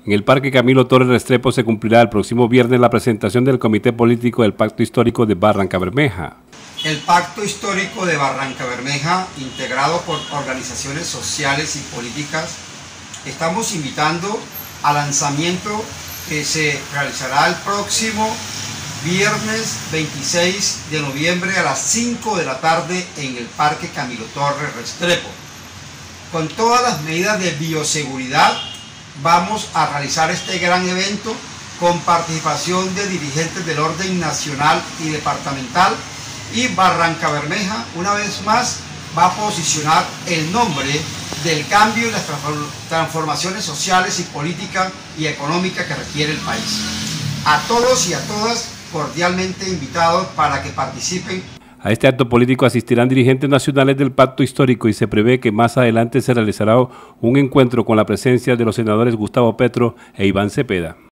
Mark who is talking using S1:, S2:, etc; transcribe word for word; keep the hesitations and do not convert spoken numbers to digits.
S1: En el Parque Camilo Torres Restrepo se cumplirá el próximo viernes la presentación del Comité Político del Pacto Histórico de Barrancabermeja.
S2: El Pacto Histórico de Barrancabermeja, integrado por organizaciones sociales y políticas, estamos invitando al lanzamiento que se realizará el próximo viernes veintiséis de noviembre a las cinco de la tarde en el Parque Camilo Torres Restrepo. Con todas las medidas de bioseguridad vamos a realizar este gran evento con participación de dirigentes del orden nacional y departamental, y Barrancabermeja una vez más va a posicionar el nombre del cambio y las transformaciones sociales y políticas y económicas que requiere el país. A todos y a todas cordialmente invitados para que participen.
S1: A este acto político asistirán dirigentes nacionales del Pacto Histórico y se prevé que más adelante se realizará un encuentro con la presencia de los senadores Gustavo Petro e Iván Cepeda.